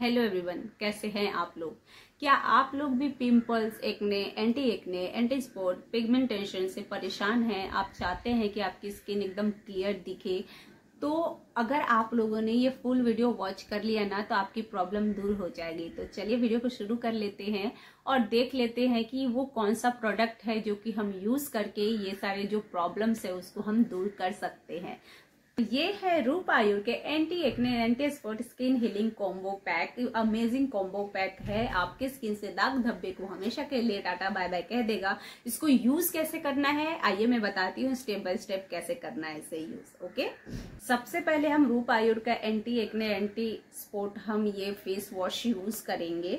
Hello everyone, कैसे हैं आप लोग। क्या आप लोग भी pimples, acne, anti spot, pigmentation से परेशान हैं। आप चाहते हैं कि आपकी स्किन एकदम क्लियर दिखे। तो अगर आप लोगों ने ये फुल वीडियो वॉच कर लिया ना तो आपकी प्रॉब्लम दूर हो जाएगी। तो चलिए वीडियो को शुरू कर लेते हैं और देख लेते हैं कि वो कौन सा प्रोडक्ट है जो कि हम यूज करके ये सारे जो प्रॉब्लम्स है उसको हम दूर कर सकते हैं। ये है रूप आयुर के anti acne anti spot skin healing combo pack. Amazing combo pack है, आपके स्किन से दाग धब्बे को हमेशा के लिए टाटा बाय बाय कह देगा। इसको यूज कैसे करना है आइए मैं बताती हूँ स्टेप बाय स्टेप कैसे करना है इसे यूज। ओके, सबसे पहले हम रूप आयुर का एंटी एक्ने एंटी स्पॉट हम ये फेस वॉश यूज करेंगे।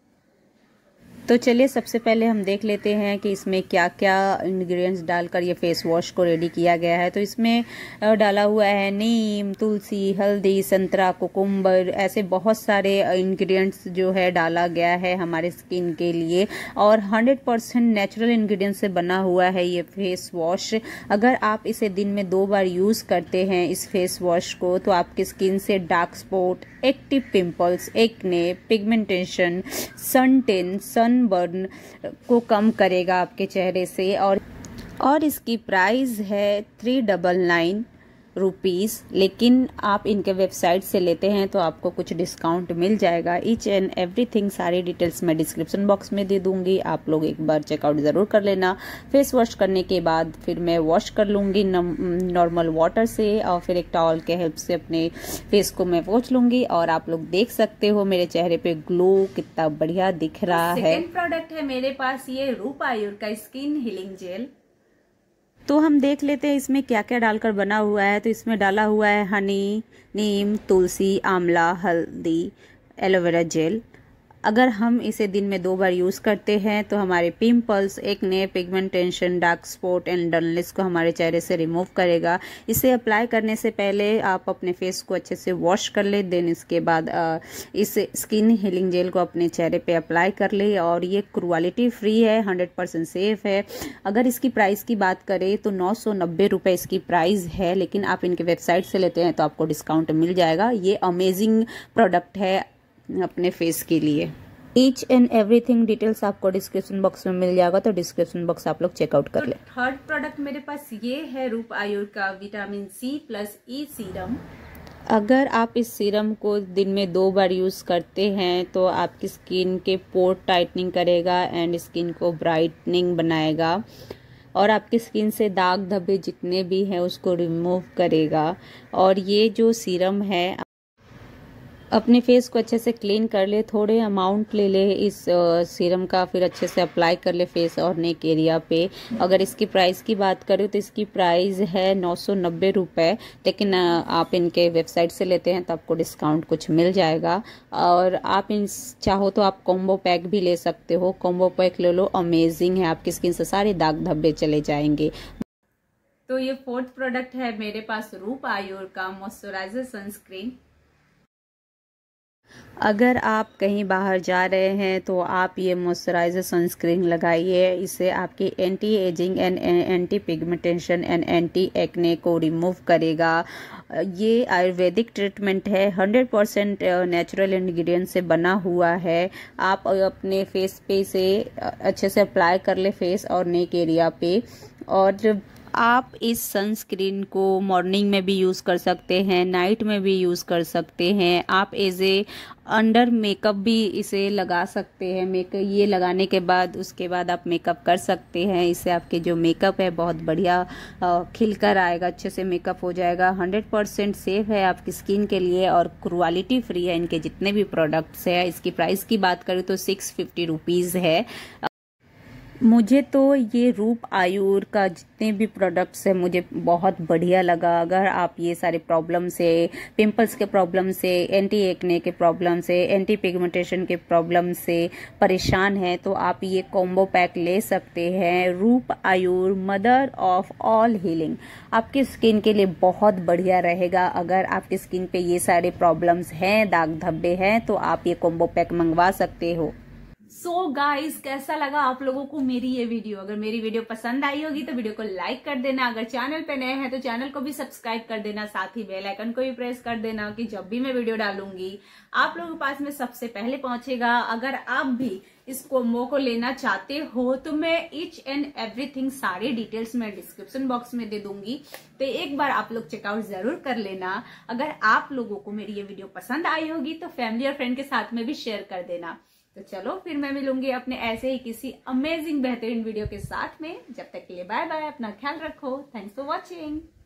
तो चलिए सबसे पहले हम देख लेते हैं कि इसमें क्या क्या इंग्रेडिएंट्स डालकर ये फेस वॉश को रेडी किया गया है। तो इसमें डाला हुआ है नीम, तुलसी, हल्दी, संतरा, कुकुम्बर, ऐसे बहुत सारे इंग्रेडिएंट्स जो है डाला गया है हमारे स्किन के लिए। और 100% नेचुरल इंग्रेडिएंट्स से बना हुआ है ये फेस वॉश। अगर आप इसे दिन में 2 बार यूज करते हैं इस फेस वॉश को तो आपकी स्किन से dark spot, active pimples, acne, pigmentation, sun tan, sunburn को कम करेगा आपके चेहरे से। और इसकी प्राइस है 399 रुपीज़, लेकिन आप इनके वेबसाइट से लेते हैं तो आपको कुछ डिस्काउंट मिल जाएगा। ईच एंड एवरीथिंग सारी डिटेल्स मैं डिस्क्रिप्शन बॉक्स में दे दूंगी, आप लोग एक बार चेकआउट ज़रूर कर लेना। फेस वॉश करने के बाद फिर मैं वॉश कर लूँगी नॉर्मल वाटर से और फिर एक टॉवल के हेल्प से अपने फेस को मैं पोंछ लूँगी। और आप लोग देख सकते हो मेरे चेहरे पे ग्लो कितना बढ़िया दिख रहा है। सेकंड प्रोडक्ट है मेरे पास ये रूप आयुर का स्किन हीलिंग जेल। तो हम देख लेते हैं इसमें क्या क्या डालकर बना हुआ है। तो इसमें डाला हुआ है हनी, नीम, तुलसी, आंवला, हल्दी, एलोवेरा जेल। अगर हम इसे दिन में 2 बार यूज़ करते हैं तो हमारे pimples, acne, pigmentation, dark spot and dullness को हमारे चेहरे से रिमूव करेगा। इसे अप्लाई करने से पहले आप अपने फेस को अच्छे से वॉश कर ले, देन इसके बाद इस स्किन हीलिंग जेल को अपने चेहरे पे अप्लाई कर ले। और ये क्वालिटी फ्री है, 100% सेफ है। अगर इसकी प्राइस की बात करें तो 990 रुपये इसकी प्राइस है, लेकिन आप इनके वेबसाइट से लेते हैं तो आपको डिस्काउंट मिल जाएगा। ये अमेजिंग प्रोडक्ट है अपने फेस के लिए। ईच एंड एवरीथिंग डिटेल्स आपको डिस्क्रिप्शन बॉक्स में मिल जाएगा, तो डिस्क्रिप्शन बॉक्स आप लोग चेकआउट कर ले। थर्ड प्रोडक्ट मेरे पास ये है रूप आयुर का विटामिन C+E सीरम। अगर आप इस सीरम को दिन में 2 बार यूज़ करते हैं तो आपकी स्किन के पोर टाइटनिंग करेगा एंड स्किन को ब्राइटनिंग बनाएगा और आपकी स्किन से दाग धब्बे जितने भी हैं उसको रिमूव करेगा। और ये जो सीरम है अपने फेस को अच्छे से क्लीन कर ले, थोड़े अमाउंट ले ले इस सीरम का, फिर अच्छे से अप्लाई कर ले फेस और नेक एरिया पे। अगर इसकी प्राइस की बात करें तो इसकी प्राइस है 990 रुपये, लेकिन आप इनके वेबसाइट से लेते हैं तो आपको डिस्काउंट कुछ मिल जाएगा। और आप चाहो तो आप कॉम्बो पैक भी ले सकते हो, कॉम्बो पैक ले लो, अमेजिंग है, आपकी स्किन से सारे दाग धब्बे चले जाएंगे। तो ये फोर्थ प्रोडक्ट है मेरे पास रूप आयुर का मॉइस्चराइजर सनस्क्रीन। अगर आप कहीं बाहर जा रहे हैं तो आप ये मॉइस्चराइजर सनस्क्रीन लगाइए। इससे आपकी anti ageing and anti pigmentation and anti acne को रिमूव करेगा। ये आयुर्वेदिक ट्रीटमेंट है, 100% नेचुरल इंग्रेडिएंट से बना हुआ है। आप अपने फेस पे से अच्छे से अप्लाई कर ले फेस और नेक एरिया पे। और आप इस सनस्क्रीन को मॉर्निंग में भी यूज़ कर सकते हैं, नाइट में भी यूज़ कर सकते हैं। आप एज ए अंडर मेकअप भी इसे लगा सकते हैं। ये लगाने के बाद उसके बाद आप मेकअप कर सकते हैं। इससे आपके जो मेकअप है बहुत बढ़िया खिलकर आएगा, अच्छे से मेकअप हो जाएगा। 100% सेफ है आपकी स्किन के लिए और क्वालिटी फ्री है इनके जितने भी प्रोडक्ट्स हैं। इसकी प्राइस की बात करें तो 650 रुपीज़ है। मुझे तो ये रूप आयुर का जितने भी प्रोडक्ट्स हैं मुझे बहुत बढ़िया लगा। अगर आप ये सारे प्रॉब्लम से, पिंपल्स के प्रॉब्लम से, एंटी एक्ने के प्रॉब्लम से, एंटी पिगमेंटेशन के प्रॉब्लम से परेशान हैं तो आप ये कॉम्बो पैक ले सकते हैं। Roop Ayur mother of all healing आपकी स्किन के लिए बहुत बढ़िया रहेगा। अगर आपकी स्किन पे ये सारे प्रॉब्लम्स हैं, दाग धब्बे हैं, तो आप ये कॉम्बो पैक मंगवा सकते हो। सो गाइस, कैसा लगा आप लोगों को मेरी ये वीडियो? अगर मेरी वीडियो पसंद आई होगी तो वीडियो को लाइक कर देना। अगर चैनल पे नए हैं तो चैनल को भी सब्सक्राइब कर देना, साथ ही बेल आइकन को भी प्रेस कर देना कि जब भी मैं वीडियो डालूंगी आप लोगों के पास में सबसे पहले पहुंचेगा। अगर आप भी इस कोम्बो को लेना चाहते हो तो मैं ईच एंड एवरीथिंग सारी डिटेल्स मैं डिस्क्रिप्शन बॉक्स में दे दूंगी, तो एक बार आप लोग चेकआउट जरूर कर लेना। अगर आप लोगों को मेरी ये वीडियो पसंद आई होगी तो फैमिली और फ्रेंड के साथ में भी शेयर कर देना। तो चलो फिर मैं मिलूंगी अपने ऐसे ही किसी अमेजिंग बेहतरीन वीडियो के साथ में। जब तक के लिए बाय बाय, अपना ख्याल रखो। Thanks for watching.